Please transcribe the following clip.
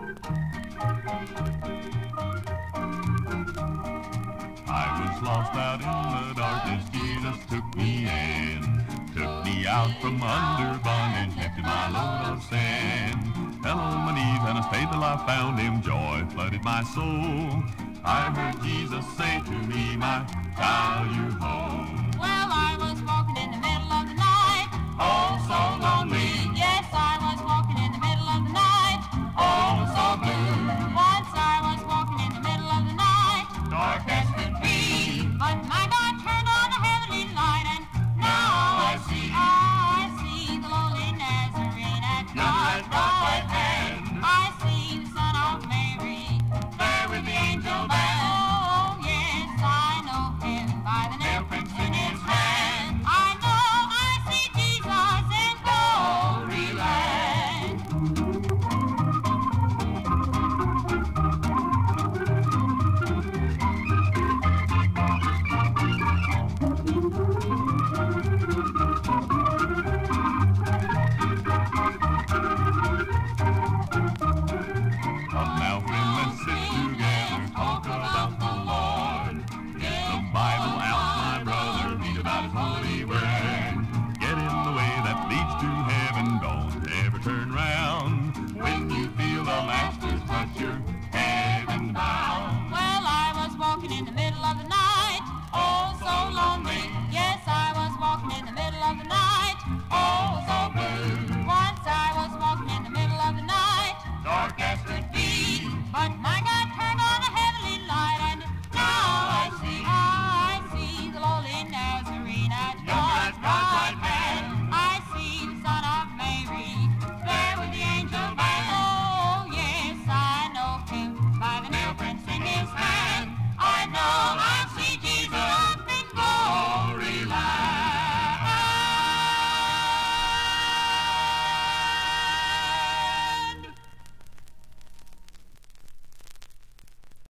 I was lost out in the darkness, Jesus took me in. Took me out from under bondage, lifted my load of sin. Fell on my knees and I stayed till I found him. Joy flooded my soul. I heard Jesus say to me, my child, you're home. Well, I was walking in the middle of the night, Oh, so lonely, yes, I was walking in the middle of the night, oh, so blue, once I was walking in the middle of the night, dark as could be. but my God turned on the heavenly light, and Now I see the lowly Nazarene at you're at God.